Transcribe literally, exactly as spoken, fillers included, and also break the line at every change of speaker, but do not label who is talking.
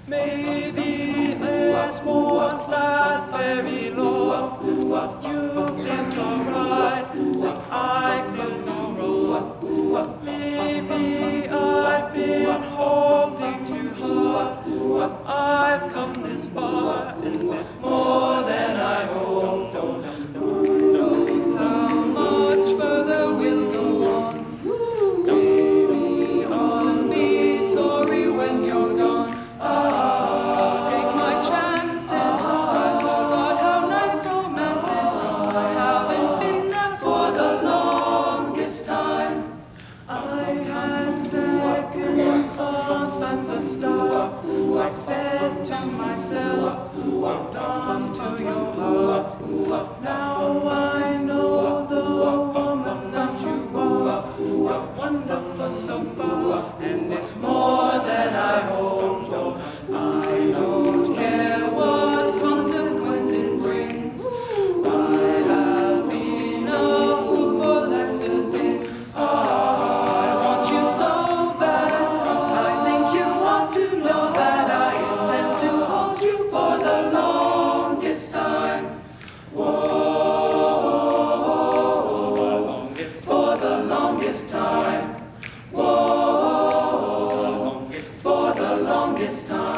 Maybe this won't last very long. You feel so right, and I feel so wrong. Maybe I've been hoping too hard. I've come this far, and it's more than I hoped for. Who knows how much further we'll go on? Maybe I'll be sorry when you're gone. I'll take my chances. I forgot how nice romance is. I haven't been there for the longest time. I've had second thoughts at the start. I said to myself, hold on to your heart. Now I know the woman that you are. You're wonderful so far, and it's more than I hoped for. I don't care what consequence it brings. I have been a fool for lesser things. I want you so bad. I think you want to know that I intend to hold you for the longest time. Whoa, for the longest time. Whoa, for the longest time.